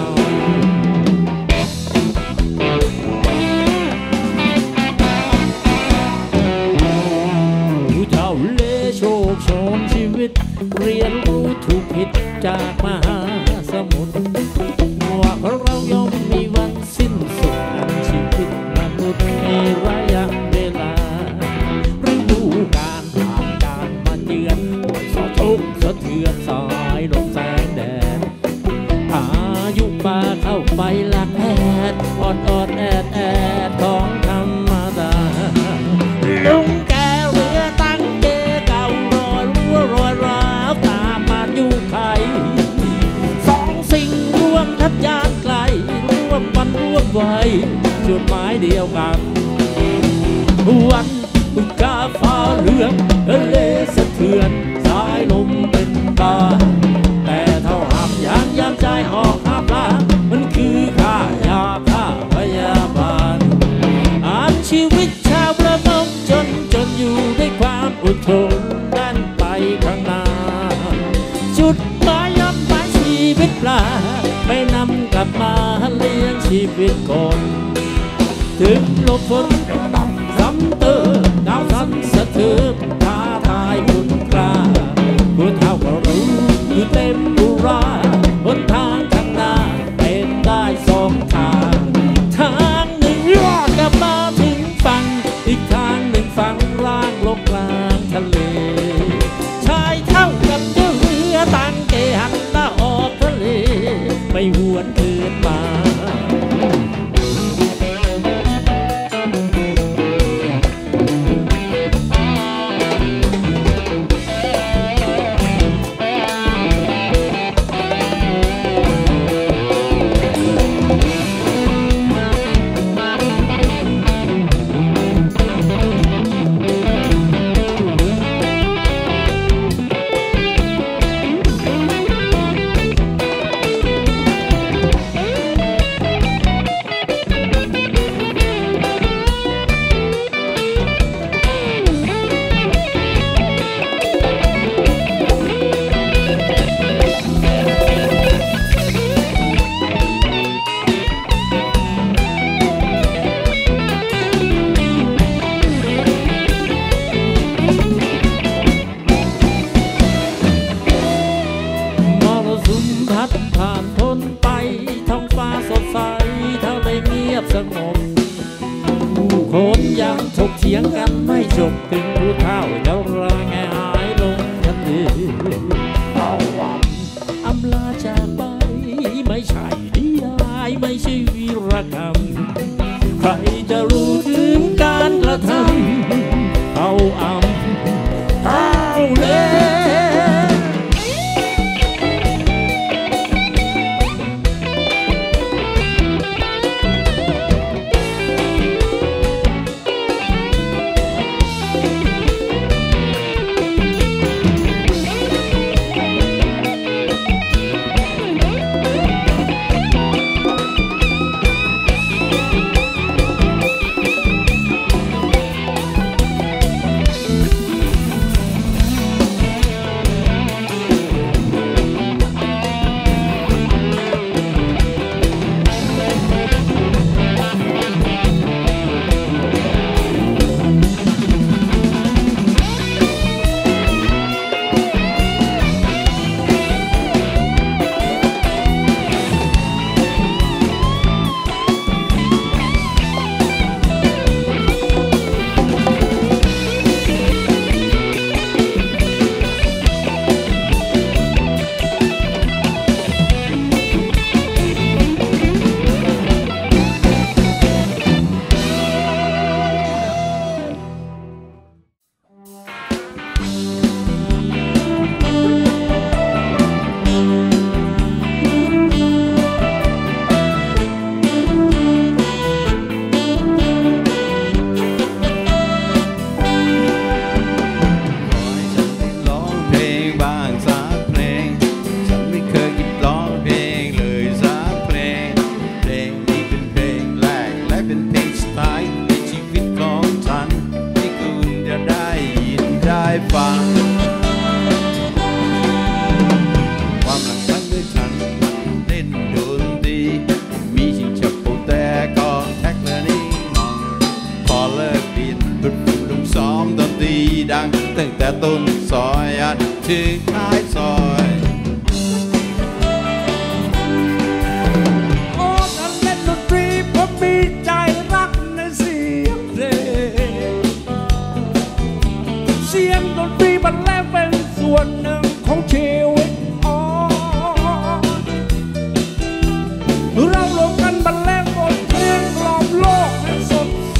ผู้เฒ่าเลโชคโชนชีวิตเรียนรู้ถูกผิดจากมหาสมุทรว่าเราย่อมมีวันสิ้นสุดอันชีวิตมนุษย์มีระยะเวลาฤดูกาลผ่านการมาเยือนสะทุกสะเทือนสายลมแสงแดดอายุป่าเข้าไปหลักแอดออดออดแอดแอดของธรรมดาลุงแกเรือตั้งเกเก่ารอยรั่วรอยร้าวตามมาอยู่ไข่สองสิ่งร่วมทัดยานไกลร่วมวันร่วมไว้จุดหมายเดียวกันวันกาฟ้าเหลืองทะเลสะเทือนสายลมเป็นตาแต่เท่าหามยางยามใจออกหาปลามันคือค่ายาค่าพยาบาลอาชีวิตชาวประมงจนจนอยู่ด้วยความอดทนดันไปข้างหน้าจุดหมายย่อมหมายชีวิตปลาไม่นำกลับมาเลี้ยงชีวิตคนถึงลมฝนซ้ำเติมดาวสันสะเทือนท้าทายคุณกล้าผู้เฒ่าก็รู้อยู่เต็มอุราบนทางข้างหน้าเป็นได้สองทางทางหนึ่งรอดกลับมาถึงฝั่งอีกทางหนึ่งฝั่งล่างลงกลางทะเลชายเท่ากับเจ้าเรือตั้งเกหันหน้าออกทะเลไม่หวนคืนมา คนยังถกเถียงกันไม่จบถึงผู้เฒ่าเจ้าร่างหายลงทันทีเอาอำลาจากไปไม่ใช่นิยายไม่ใช่วีรกรรมใครจะรู้ถึงการกระทำเอาอำเอาเลยแต่ต้นซอยยันถึงท้ายซอยโอ้ฉันเล่นดนตรีผมมีใจรักในเสียงเพลงเสียงดนตรีบรรเลงเป็นส่วนหนึ่งของชีวิตอ๋อเรารวมกันบรรเลงบทเพลงกล่อมโลกให้สดใส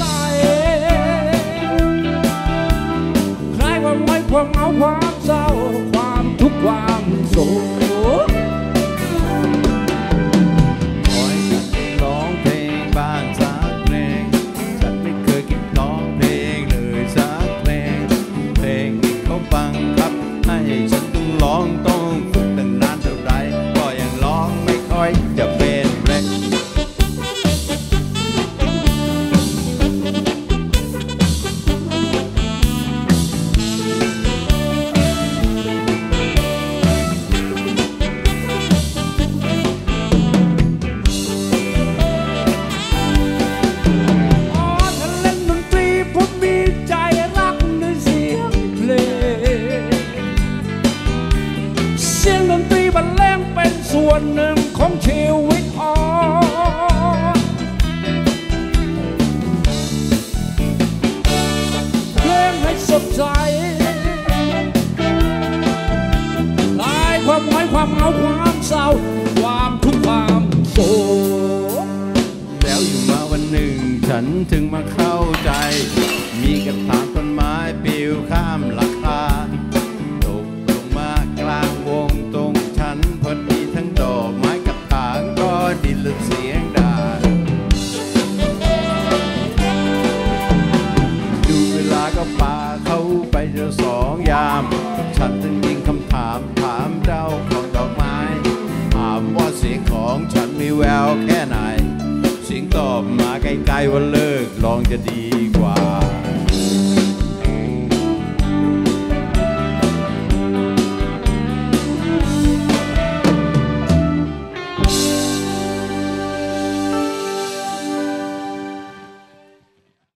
คลายความไว้ความเหงาความเศร้าความทุกข์ความโศกขอให้ฉันได้ร้องเพลงบ้างสักเพลงฉันไม่เคยเก็บร้องเพลงเลยสักเพลงเพลงที่เขาบังคับให้ฉันต้องร้องต้องฝึกตั้งนานเท่าไรก็ยังร้องไม่ค่อยจะเป็นเพลงส่วนหนึ่งของชีวิตอ๋อเพลงให้สดใสคลายความหงอยความเหงาความเศร้าความทุกข์ความโศกแล้วอยู่มาวันหนึ่งฉันถึงมาเข้าใจมีกระถางต้นไม้ปลิวข้ามหลังคาตกลงมากลางวงตรงฉันพอดีทั้งดอกไม้กับถางก็ดินและเสียงด่าดูเวลาก็ปาเข้าไปจะสองยามฉันจึงยิงคำถามถามเจ้าของดอกไม้ถามว่าเสียงของฉันมีแววแค่ไหนเสียงตอบมาไกลๆว่าเลิกลองจะดีกว่า